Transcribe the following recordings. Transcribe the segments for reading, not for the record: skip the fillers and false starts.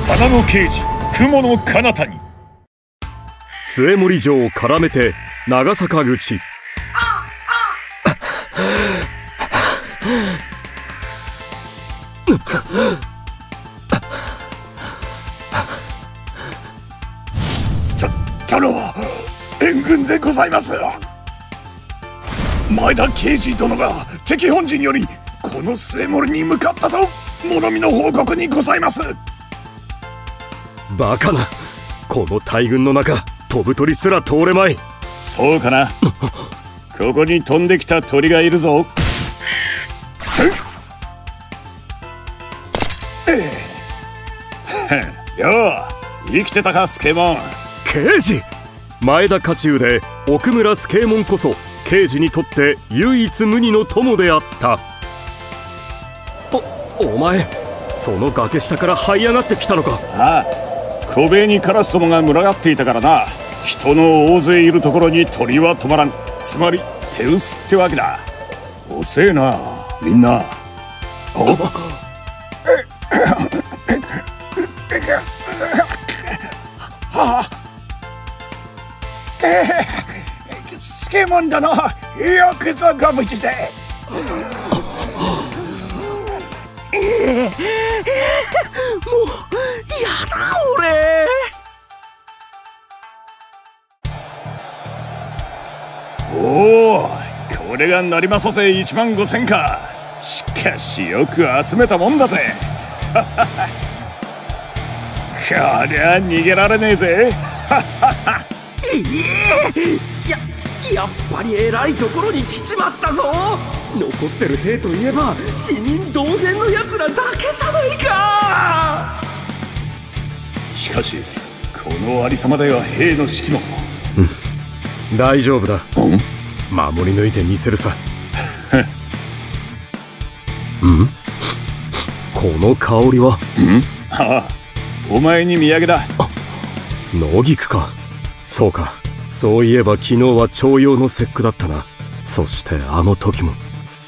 花の刑事雲の彼方に。 末盛城を絡めて長坂口。 殿、援軍でございます。前田慶次殿が敵本陣よりこの末盛に向かったと物見の報告にございます。 バカな、この大軍の中飛ぶ鳥すら通れまい。 そうかな。ここに飛んできた鳥がいるぞ。よう生きてたか助右衛門。 刑事、前田家中で奥村助右衛門こそ刑事にとって唯一無二の友であった。お前その崖下から這い上がってきたのか。 ああ、小塀にカラスどもが群がっていたからな。人の大勢いるところに鳥は止まらん。つまり手薄ってわけだ。遅えなみんな。お助右衛門殿、よくぞご無事で。 もうやだ俺。 おお、これが成政勢15000か。しかしよく集めたもんだぜ。こりゃ逃げられねえぜ。 やっぱり偉いところに来ちまったぞ。残ってる兵といえば死人同然のやつらだけじゃないか。 しかしこのありさまでは兵の士気も。 大丈夫だ。守り抜いてみせるさ。この香りは。 ああ、お前に土産だ。 野菊か。そうか、そういえば昨日は重陽の節句だったな。そしてあの時も。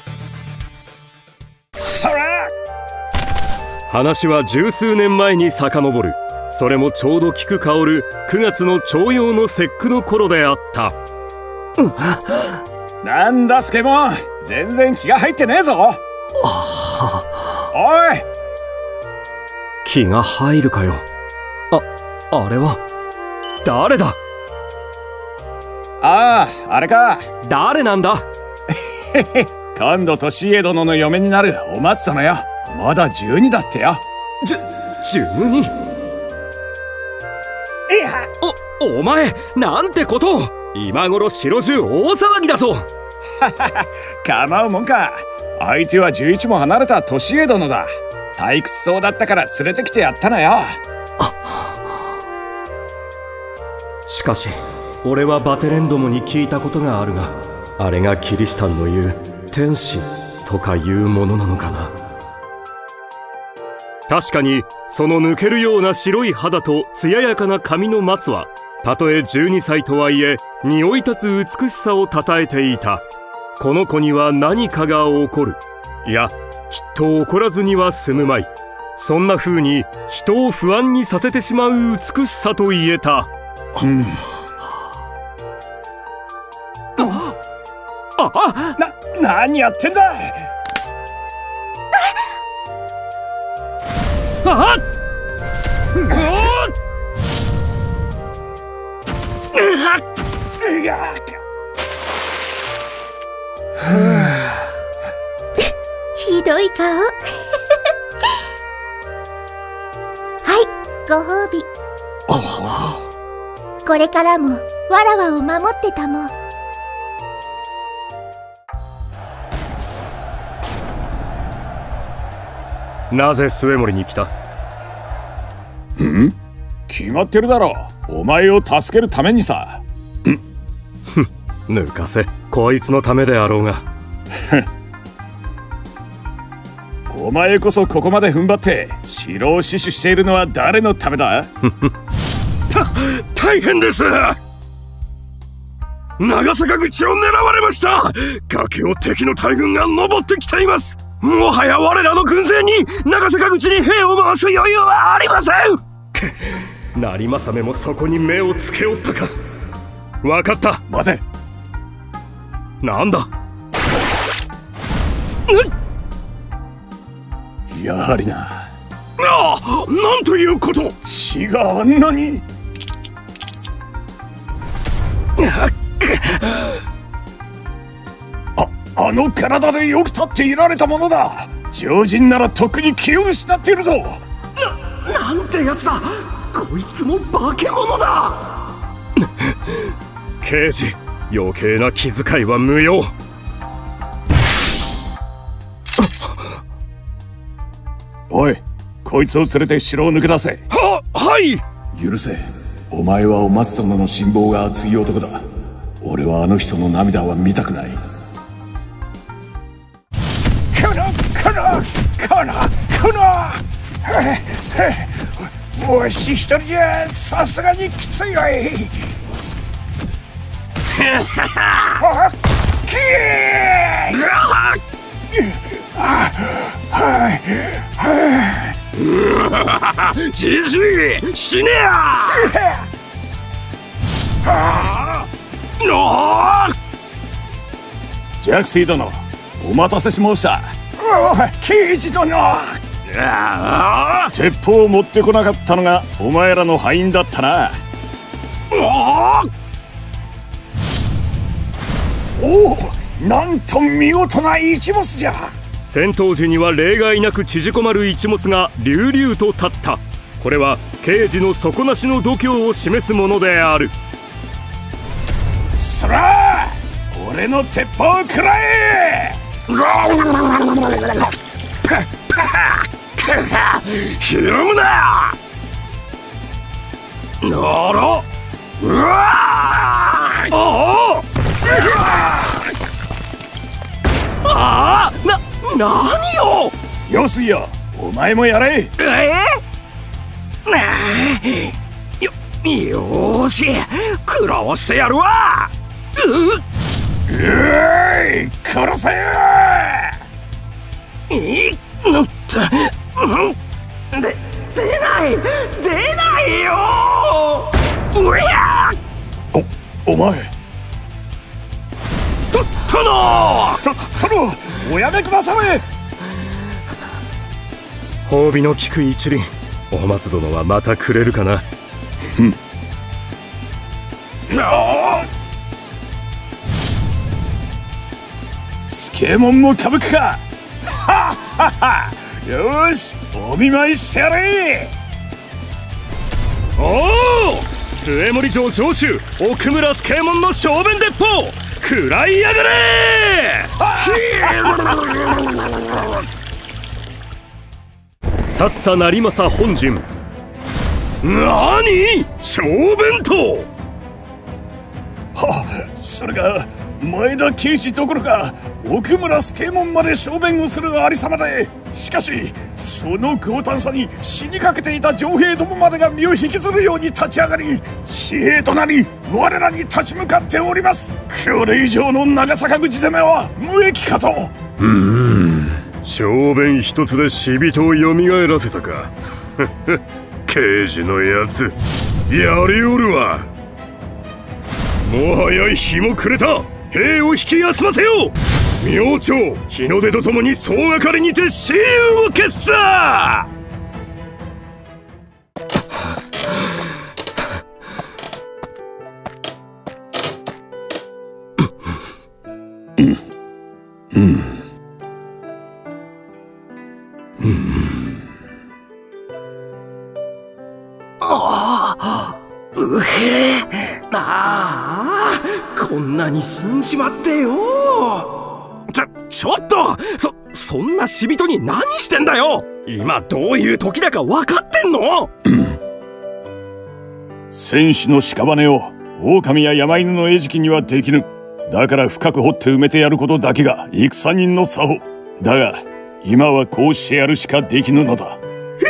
そら！ 話は十数年前に遡る。それもちょうど菊香る9月の重陽の節句の頃であった。 なんだ助右衛門、全然気が入ってねえぞ。おい、 気が入るかよ。あれは誰だ。 ああ、あれか。 誰なんだ。 今度利家殿の嫁になるお松殿よ。まだ12だってよ。 12？ いや、お前なんてことを。今頃城中大騒ぎだぞ。 構うもんか。相手は11も離れた利家殿だ。退屈そうだったから連れてきてやったのよ。 しかし俺はバテレンどもに聞いたことがあるが、あれがキリシタンの言う天使とかいうものなのかな。確かにその抜けるような白い肌と艶やかな髪の松は、たとえ12歳とはいえ匂い立つ美しさをたたえていた。この子には何かが起こる。いや、きっと起こらずには済むまい。そんな風に人を不安にさせてしまう美しさと言えた。 何やってんだ。 ひどい顔。はい、ご褒美。これからもわらわを守ってたも。 なぜ末盛に来た。 決まってるだろう。お前を助けるためにさ。 抜かせ、こいつのためであろうが。 お前こそここまで踏ん張って城を死守しているのは誰のためだ。 大変です。長坂口を狙われました。崖を敵の大軍が登ってきています。もはや我らの軍勢に長坂口に兵を回す余裕はありません。 成政めもそこに目をつけおったか。分かった。 待て。 なんだ。 やはりな。 なんということ。 血があんなに。あの体でよく立っていられたものだ。常人ならとっくに気を失っているぞ。 なんてやつだ。こいつも化け物だ。 刑事、余計な気遣いは無用。 おい、こいつを連れて城を抜け出せ。 はい。 許せ。お前はお松殿の信望が厚い男だ。俺はあの人の涙は見たくない。このわし一人じゃさすがにきついわい。 じじい、死ねや。 ジャクシー殿、お待たせしました。刑事殿、鉄砲を持ってこなかったのがお前らの敗因だったな。おお、なんと見事な一物じゃ。 戦闘時には例外なく縮こまる一物が隆々と立った。これは刑事の底なしの度胸を示すものである。 そら、俺の鉄砲を食らえ。 ひるむな。なら、うわああ、何よ。 よすよ、お前もやれ。 よし、食らわしてやるわ。 殺せ。 出ないよ。 お前。殿、おやめくだされ。 褒美の利く一輪、お松殿はまたくれるかな。 スケモンも歌舞伎か。よし、お見舞いしてやれ。 おお、末森城城主奥村助右衛門の小弁鉄砲、食らいやがれ。さっさ成政本陣。なに、小弁当。 それが前田慶次どころか奥村助右衛門まで小弁をするありさまで、しかしその強胆さに死にかけていた城兵どもまでが身を引きずるように立ち上がり、紙幣となり我らに立ち向かっております。これ以上の長坂口攻めは無益かと。 小弁一つで死人をよみがえらせたか。刑事のやつ、やりおるわ。もはや日も暮れた。兵を引き休ませよう。明朝日の出とともに総がかりにて雌雄を決さ。 こんなに死んじまってよ。 ちょっと、そんな死人に何してんだよ。今どういう時だか分かってんの？ 戦士の屍を狼や山犬の餌食にはできぬ。だから深く掘って埋めてやることだけが戦人の作法だが、今はこうしてやるしかできぬのだ。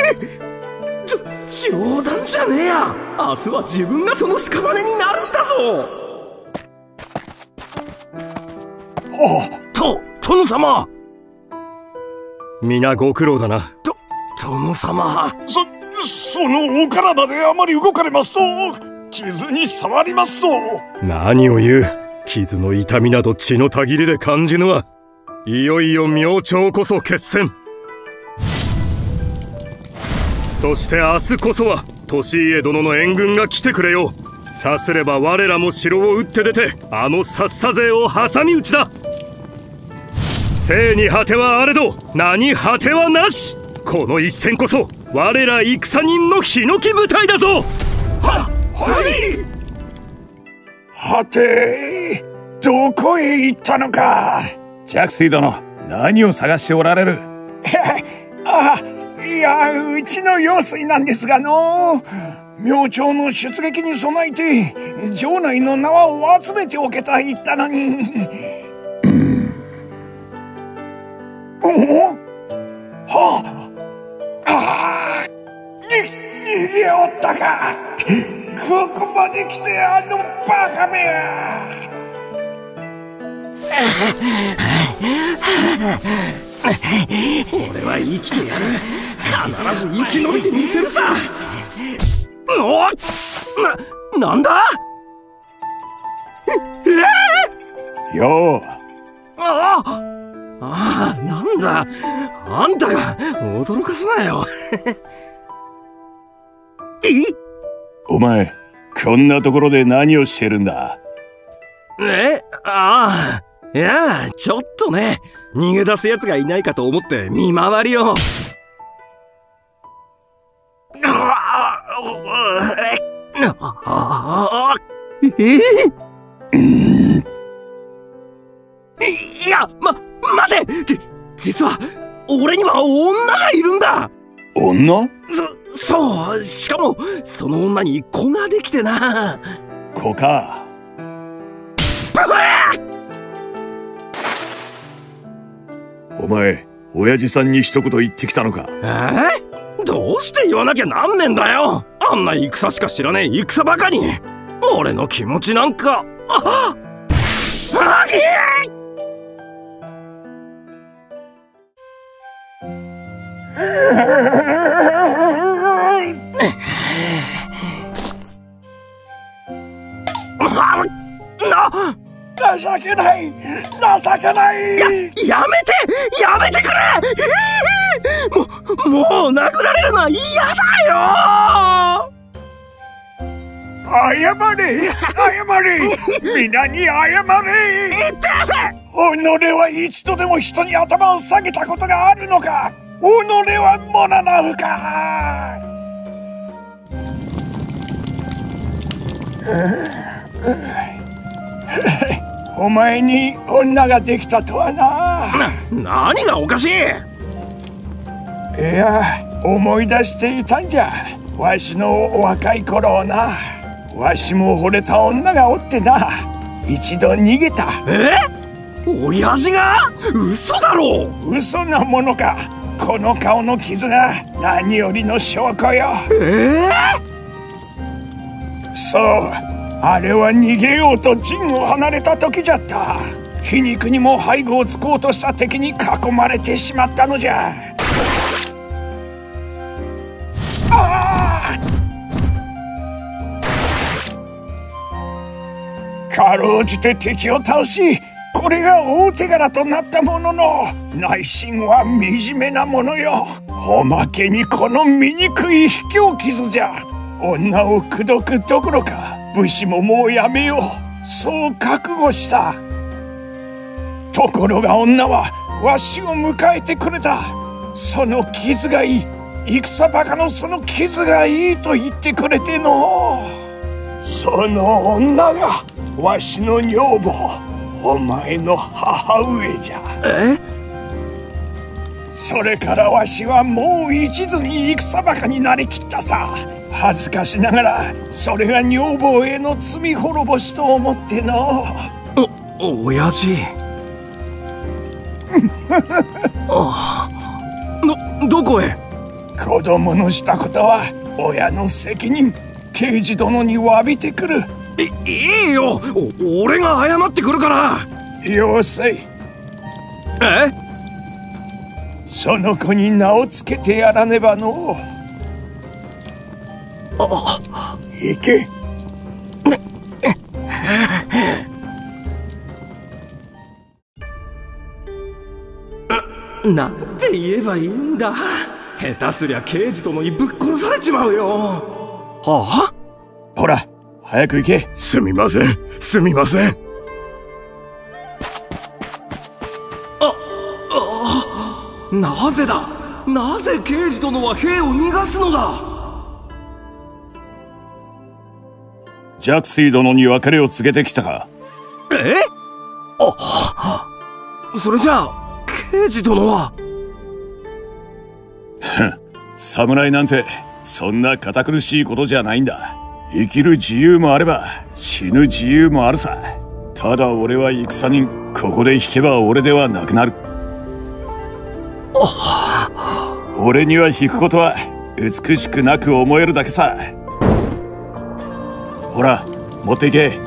冗談じゃねえや。明日は自分がその屍になるんだぞ。 殿様。皆ご苦労だな。 殿様。 そそのお体であまり動かれますと傷に触りますぞ。 何を言う。傷の痛みなど血のたぎりで感じぬわ。いよいよ明朝こそ決戦。そして明日こそは利家殿の援軍が来てくれよう。さすれば我らも城を打って出てあのさっさ勢を挟み撃ちだ。生に果てはあれど何果てはなし。この一戦こそ我ら戦人のヒノキ部隊だぞ。 はい。はて、どこへ行ったのか。着水殿、何を探しておられる。いや、うちの用水なんですがの。明朝の出撃に備えて城内の縄を集めておけた言ったのに。逃げおったか。ここまで来てあのバカめや。 俺は生きてやる。必ず生き延びてみせるさ。なんだ。 よう。 なんだ。あんたが驚かすなよ。 お前、こんなところで何をしてるんだ。 いや、ちょっとね、逃げ出す奴がいないかと思って見回りを。いや、待て。実は俺には女がいるんだ。 女？ そう、しかもその女に子ができてな。 子か。お前、親父さんに一言言ってきたのか。 どうして言わなきゃなんねんだよ。あんな戦しか知らねえ戦ばかり。俺の気持ちなんか。 情けない。やめてくれ。もう殴られるのは嫌だよ。 謝れ。皆に謝れ。己は一度でも人に頭を下げたことがあるのか。己はモナナフか。お前に女ができたとはな。 何がおかしい。 いや、思い出していたんじゃ。わしのお若い頃をな。わしも惚れた女がおってな。一度逃げた。 親父が？嘘だろ。 嘘なものか。この顔の傷が何よりの証拠よ。そう、あれは逃げようと陣を離れた時じゃった。皮肉にも背後をつこうとした敵に囲まれてしまったのじゃ。かろうじて敵を倒し、これが大手柄となったものの、内心は惨めなものよ。おまけにこの醜い卑怯傷じゃ。女を口説くどころか武士ももうやめよう、そう覚悟した。ところが女はわしを迎えてくれた。その傷がいい、戦バカのその傷がいいと言ってくれての。その女がわしの女房、お前の母上じゃ。それからわしはもう一途に戦バカになりきったさ。恥ずかしながらそれが女房への罪滅ぼしと思っての。 親父。どこへ。 子供のしたことは親の責任。刑事殿に詫びてくる。 いいよ、俺が謝ってくるから。 よせい。その子に名をつけてやらねばの。 行け。 なんて言えばいいんだ。下手すりゃ刑事殿にぶっ殺されちまうよ。はあ？ ほら早く行け。 すみません、すみません。 なぜだ。なぜ刑事殿は兵を逃がすのだ。 若水殿に別れを告げてきたか。 それじゃあ刑事殿は。 侍なんてそんな堅苦しいことじゃないんだ。生きる自由もあれば死ぬ自由もあるさ。ただ俺は戦人、ここで引けば俺ではなくなる。俺には引くことは美しくなく思えるだけさ。ほら持っていけ。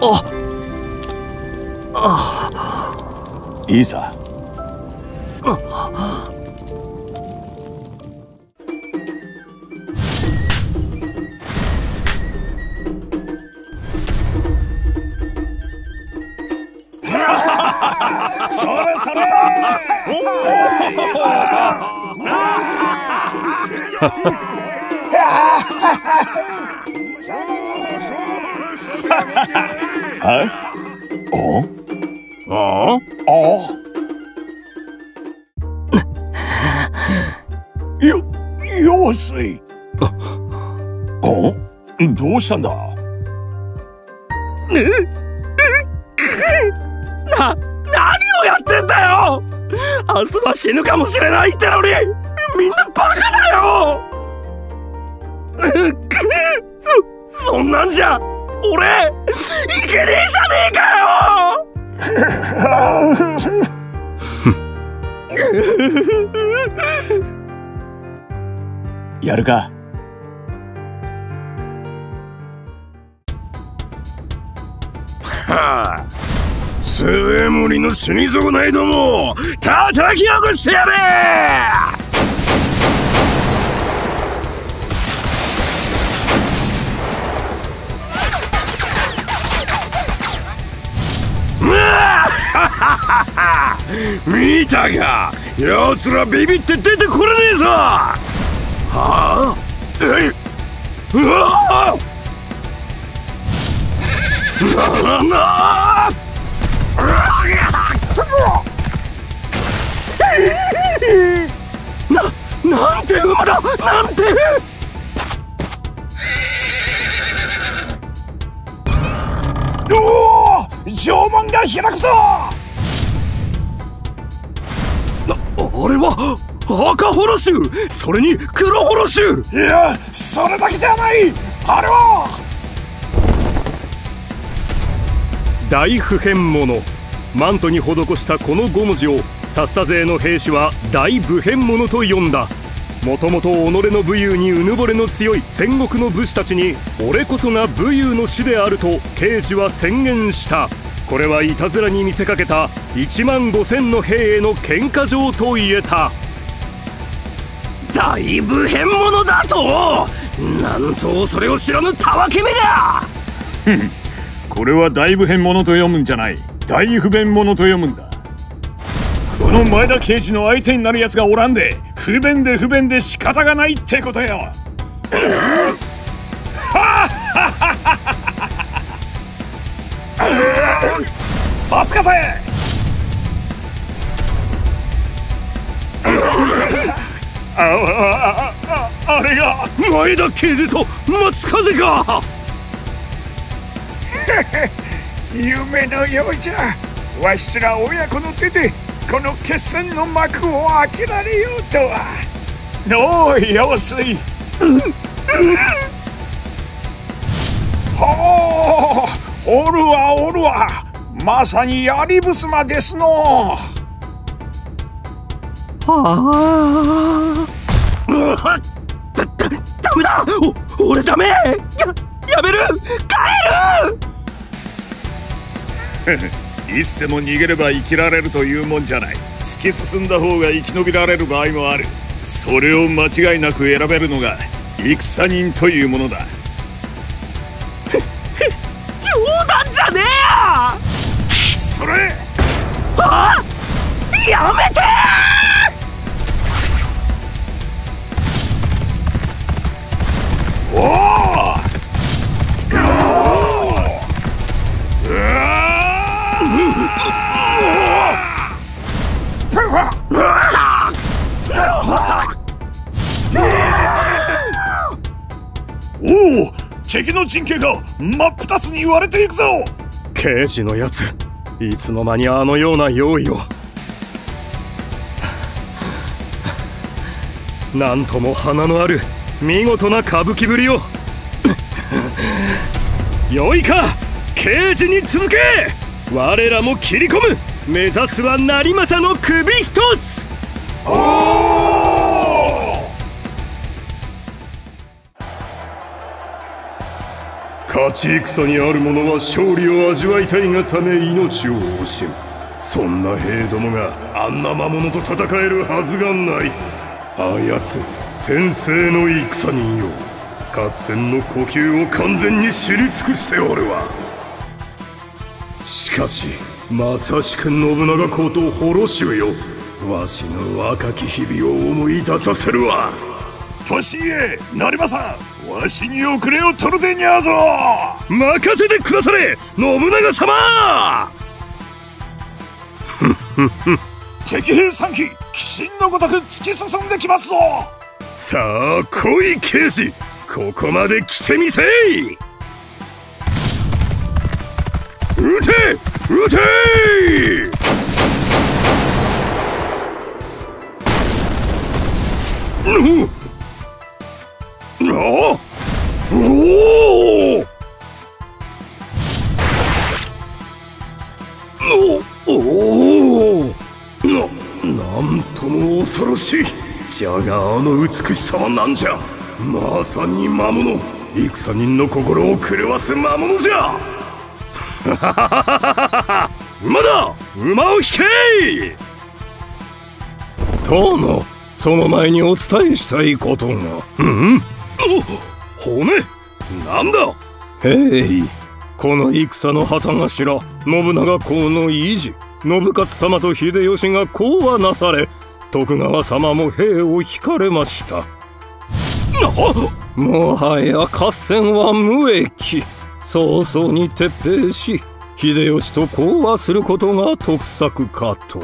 いいさ。それそれ。用水。どうしたんだ。 何をやってんだよ。明日は死ぬかもしれないってのにみんなバカだよ。そんなんじゃ俺いけねえじゃねえかよ。 やるか。 セレモニの死に損ないども叩き起こしてやれ。見たか、奴らビビって出てこれねえぞ。はあ、うわなんて馬だ、なんて。 おお、城門が開くぞ。 あれは赤ホロシュ、それに黒ホロシュ。 いや、それだけじゃない。あれは大不変物。マントに施したこの5文字をサッサ勢の兵士は大不変物と呼んだ。もともと己の武勇にうぬぼれの強い戦国の武士たちに俺こそが武勇の師であると慶事は宣言した。これはいたずらに見せかけた1万5000の兵への喧嘩状と言えた。 大不変者だと。なんとそれを知らぬたわけめが。 これは大不変者と読むんじゃない、大不便者と読むんだ。この前田刑事の相手になるやつがおらんで不便で不便で仕方がないってことよ。待つかせ。あれが前田刑事と松風か。 夢のようじゃ。わしら親子の手でこの決戦の幕を開けられようとは。のう陽水。ほう、おるわおるわ。まさにやりぶすまですの。 ダメだ。俺ダメ。やめる。帰る。 いつでも逃げれば生きられるというもんじゃない。突き進んだ方が生き延びられる場合もある。それを間違いなく選べるのが戦人というものだ。 じゃねえよ。 それああ、やめてー。おお、おお、敵の陣形が真っ二つに割れていくぞ。 刑事のやつ、いつの間にあのような用意を。なんとも華のある見事な歌舞伎ぶりを。よいか、刑事に続け。我らも切り込む。目指すは成政の首一つ。 おお、 勝ち戦にある者は勝利を味わいたいがため命を惜しむ。そんな兵どもがあんな魔物と戦えるはずがない。あやつ天聖の戦人よ、合戦の呼吸を完全に知り尽くしておるわ。しかしまさしく信長公と滅主よ、わしの若き日々を思い出させるわ。 年家成政、わしに遅れを取るでにゃぞ。 任せてくだされ信長様。 敵兵3機、鬼神のごとく突き進んできますぞ。 さあ来い刑事、ここまで来てみせい。撃て撃て。なんとも恐ろしい。じゃがあの美しさは何じゃ。まさに魔物、戦人の心を狂わす魔物じゃ。馬だ、馬を引け。殿、その前にお伝えしたいことが。骨なんだ。へい、この戦の旗頭信長公の維持、信勝様と秀吉が講和なされ、徳川様も兵を引かれました。もはや合戦は無益。早々に撤兵し、秀吉と講和することが得策かと。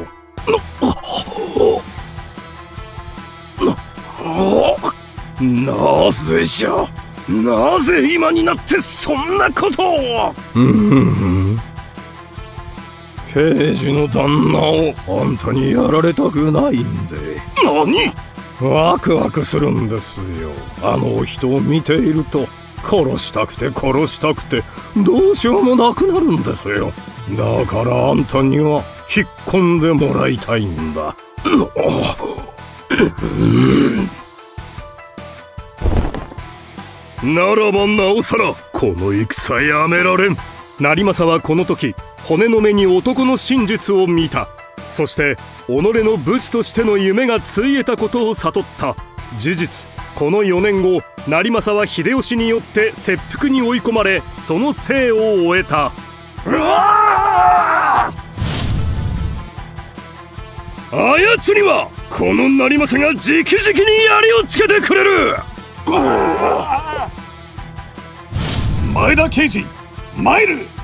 なぜじゃ、なぜ今になってそんなことを。刑事の旦那をあんたにやられたくないんで。何？ワクワクするんですよ。あの人を見ていると殺したくて殺したくてどうしようもなくなるんですよ。だからあんたには引っ込んでもらいたいんだ。ならばなおさらこの戦やめられん。成政はこの時骨の目に男の真実を見た。そして己の武士としての夢がついえたことを悟った。事実この4年後、成政は秀吉によって切腹に追い込まれ、その生を終えた。あやつにはこの成政が直々に槍をつけてくれる。 前田刑事、参る。